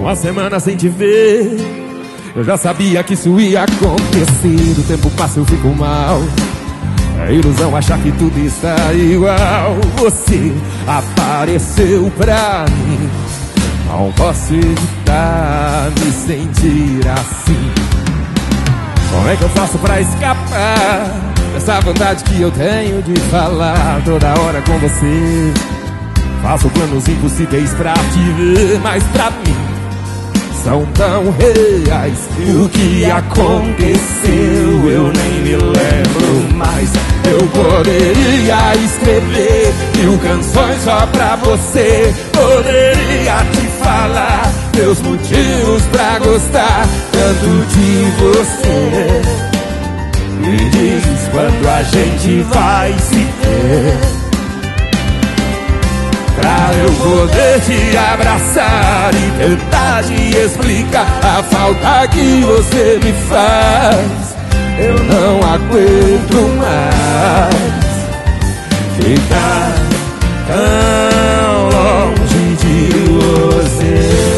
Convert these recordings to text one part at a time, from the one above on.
Uma semana sem te ver, eu já sabia que isso ia acontecer. O tempo passa, eu fico mal. É ilusão achar que tudo está igual. Você apareceu pra mim, não posso evitar me sentir assim. Como é que eu faço pra escapar dessa vontade que eu tenho de falar toda hora com você? Faço planos impossíveis pra te ver, mas pra mim são tão reais. O que aconteceu eu nem me lembro mais. Eu poderia escrever 1000 canções só pra você. Poderia te falar meus motivos pra gostar tanto de você. Me diz quando a gente vai se ver, pra eu poder te abraçar e tentar te explicar a falta que você me faz. Eu não aguento mais ficar tão longe de você.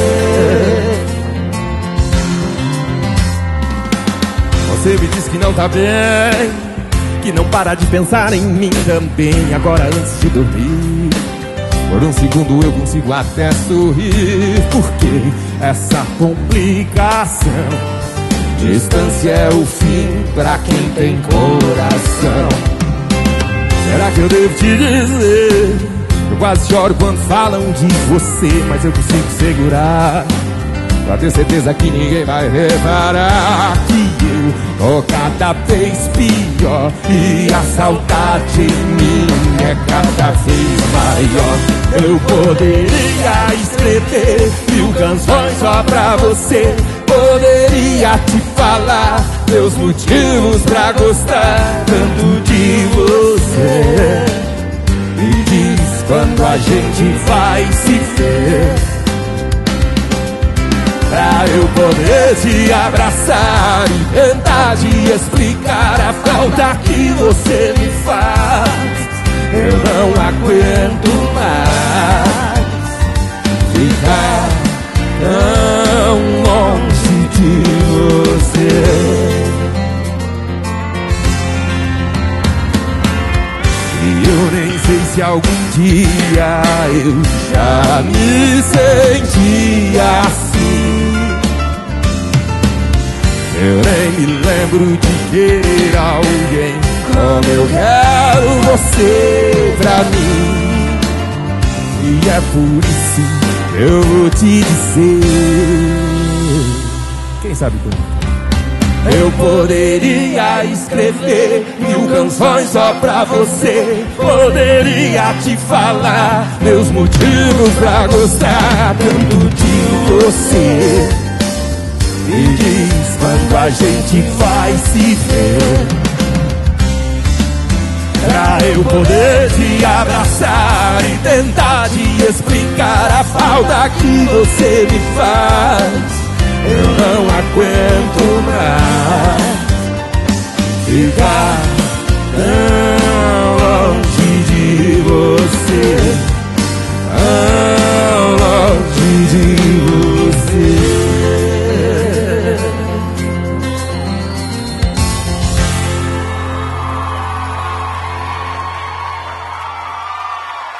Você me diz que não tá bem, que não para de pensar em mim também. Agora antes de dormir, por um segundo eu consigo até sorrir. Porque essa complicação, distância é o fim pra quem tem coração. Será que eu devo te dizer? Eu quase choro quando falam de você, mas eu consigo segurar, pra ter certeza que ninguém vai reparar que eu tô cada vez pior e a saudade em mim é cada vez maior. Eu poderia escrever 1000 canções só pra você. Poderia te falar meus motivos pra gostar tanto de você. Me diz quando a gente vai se ver, pra eu poder te abraçar e tentar te explicar a falta que você me faz. Eu não aguento mais ficar tão longe de você. E eu nem sei se algum dia eu já me sentia assim. Eu nem me lembro de querer alguém como eu quero você pra mim. E é por isso que eu vou te dizer, quem sabe como? Eu poderia escrever 1000 canções só pra você. Poderia te falar meus motivos pra gostar tanto de você. Me diz quando a gente vai se ver, pra eu poder te abraçar e tentar te explicar a falta que você me faz. Eu não aguento mais ficar